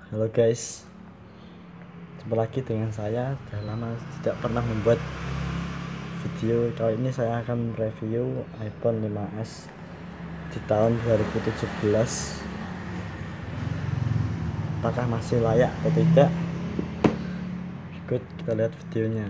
Halo guys, jumpa lagi dengan saya. Sudah lama tidak pernah membuat video. Kali ini saya akan review iPhone 5s di tahun 2017. Apakah masih layak atau tidak? Berikut kita lihat videonya.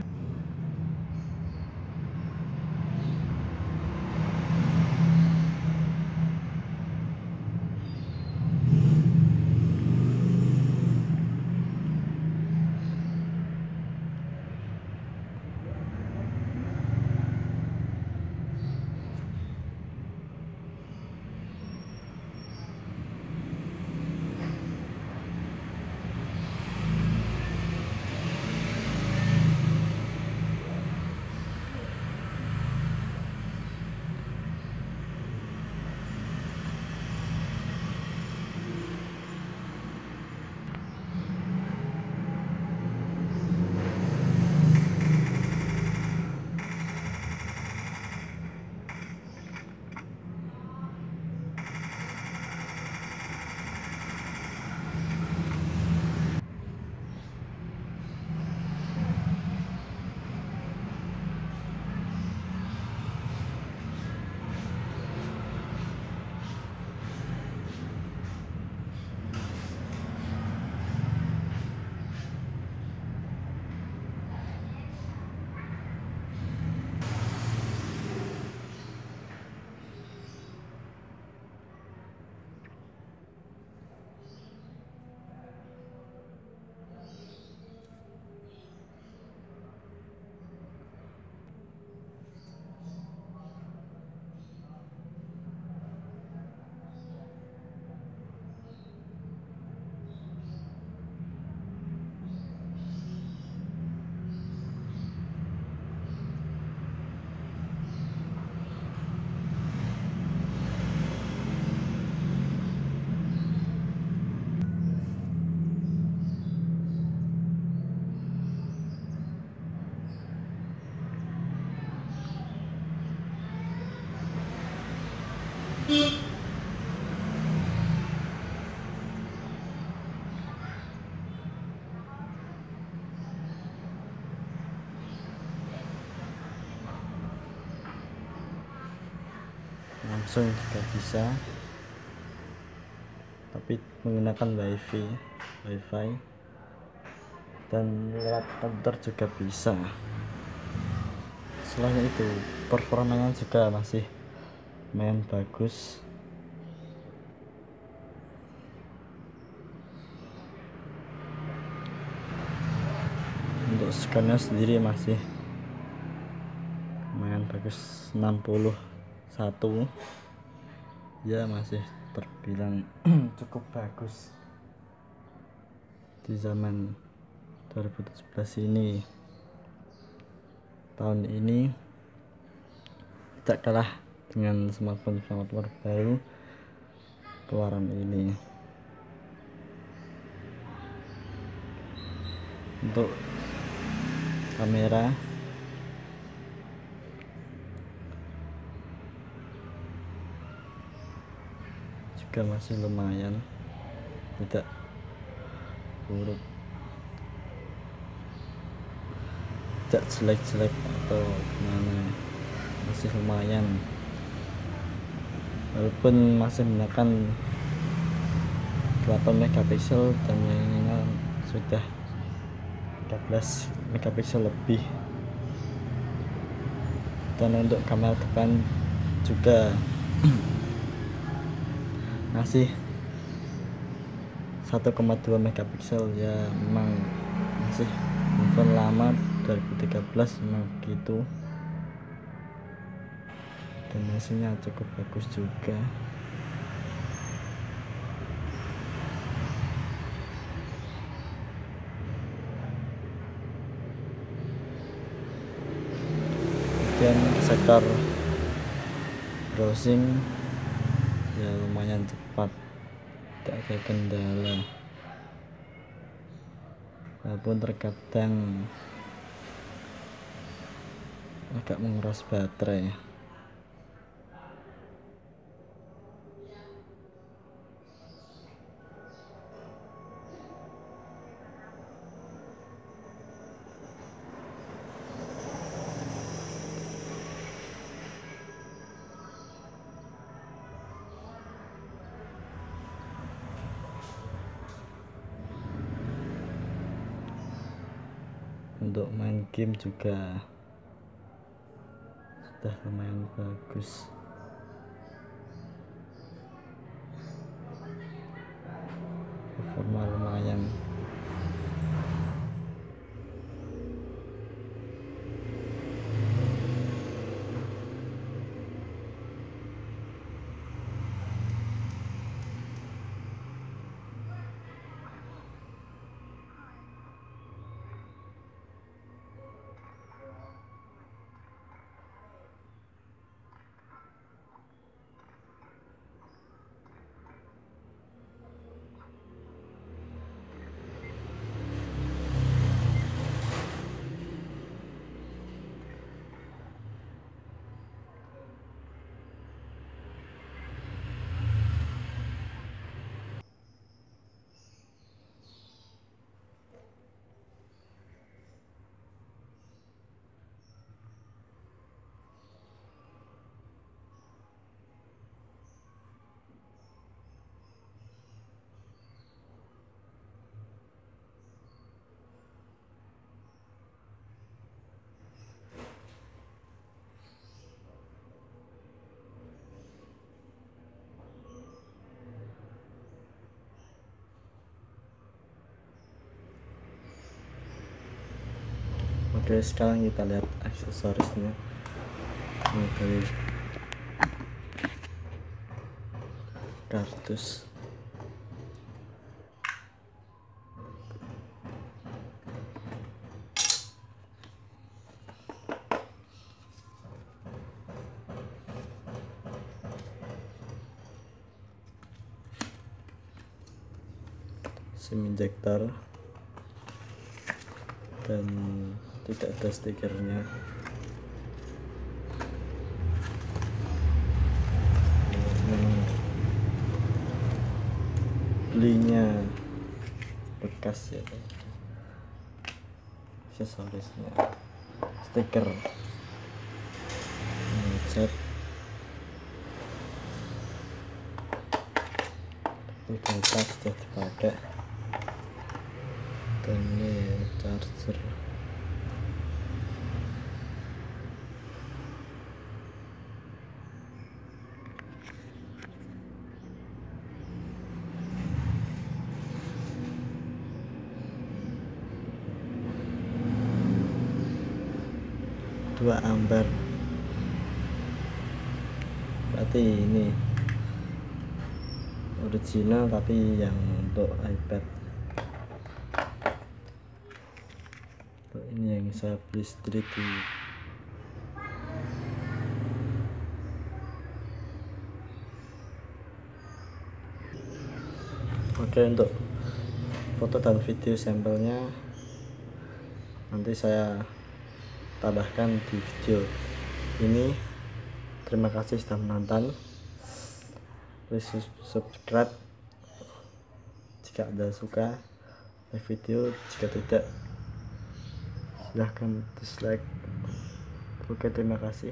Langsung juga bisa, tapi menggunakan wifi dan lewat komputer juga bisa. Selain itu performanya juga masih main bagus. Untuk scannya sendiri masih main bagus, 61 ya, masih terbilang cukup bagus di zaman 2017 ini. Tahun ini tidak kalah dengan smartphone baru keluaran ini. Untuk kamera juga masih lumayan, tidak buruk, tidak jelek-jelek atau gimana, masih lumayan, walaupun masih menggunakan 8 megapiksel dan yang sudah 13 megapiksel lebih. Dan untuk kamera depan juga masih 1,2 megapiksel ya, memang masih handphone lama 2013 memang begitu, dan hasilnya cukup bagus juga. Dan sektor browsing ya lumayan cepat, tidak ada kendala, walaupun terkadang agak menguras baterai. Untuk main game juga sudah lumayan bagus. Performa lumayan. Oke, sekarang kita lihat aksesorisnya. Dari kardus, SIM injektor, dan tidak ada stikernya. Belinya bekas ya, aksesorisnya stiker cat, data sudah dipakai, dan ini charger. Dua ampere, berarti ini original tapi yang untuk iPad. Ini yang saya beli street di Oke, untuk foto dan video sampelnya nanti saya tambahkan di video ini. Terima kasih sudah menonton. Please subscribe jika Anda suka video, jika tidak silahkan dislike. Oke, terima kasih.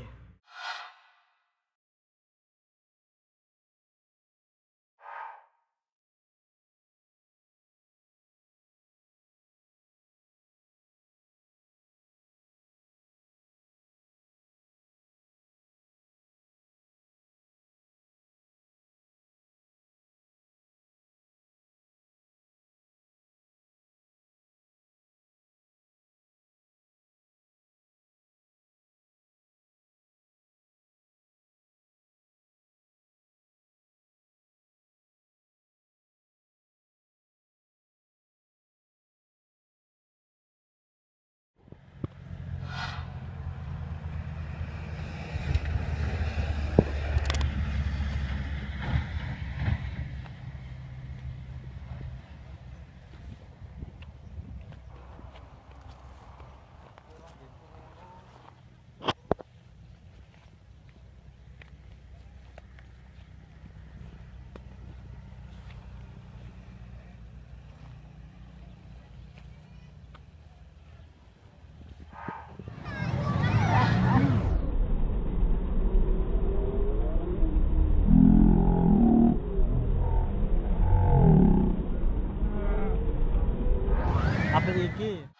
Apa iki?